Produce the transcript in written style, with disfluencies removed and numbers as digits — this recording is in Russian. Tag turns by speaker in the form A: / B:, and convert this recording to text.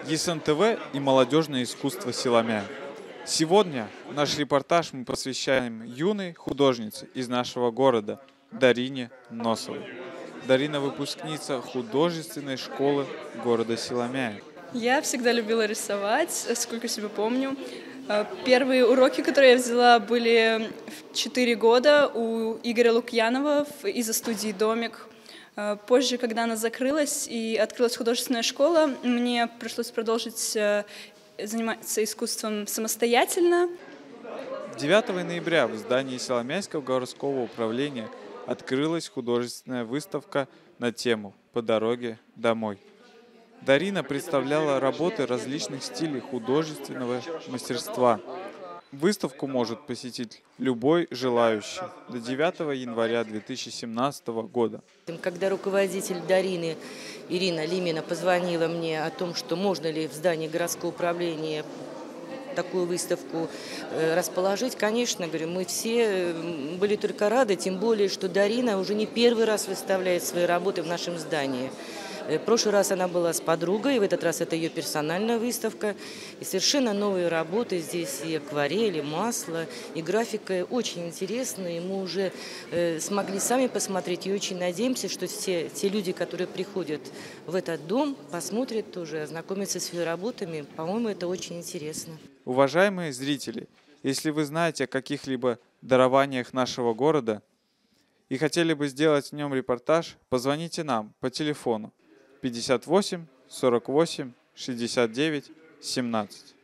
A: ЕСНТВ и молодежное искусство Силамя. Сегодня наш репортаж мы посвящаем юной художнице из нашего города Дарине Носовой. Дарина – выпускница художественной школы города Силамя.
B: Я всегда любила рисовать, сколько себя помню. Первые уроки, которые я взяла, были в 4 года у Игоря Лукьянова из студии «Домик». Позже, когда она закрылась и открылась художественная школа, мне пришлось продолжить заниматься искусством самостоятельно.
A: 9 ноября в здании Силамяйского городского управления открылась художественная выставка на тему «По дороге домой». Дарина представляла работы различных стилей художественного мастерства. Выставку может посетить любой желающий до 9 января 2017 года.
C: Когда руководитель Дарины Ирина Лимина позвонила мне о том, что можно ли в здании городского управления такую выставку расположить, конечно, говорю, мы все были только рады, тем более, что Дарина уже не первый раз выставляет свои работы в нашем здании. В прошлый раз она была с подругой, в этот раз это ее персональная выставка. И совершенно новые работы, здесь и акварель, и масло, и графика очень интересные. Мы уже смогли сами посмотреть и очень надеемся, что все те люди, которые приходят в этот дом, посмотрят тоже, ознакомятся с ее работами. По-моему, это очень интересно.
A: Уважаемые зрители, если вы знаете о каких-либо дарованиях нашего города и хотели бы сделать в нем репортаж, позвоните нам по телефону 58 48 69 17.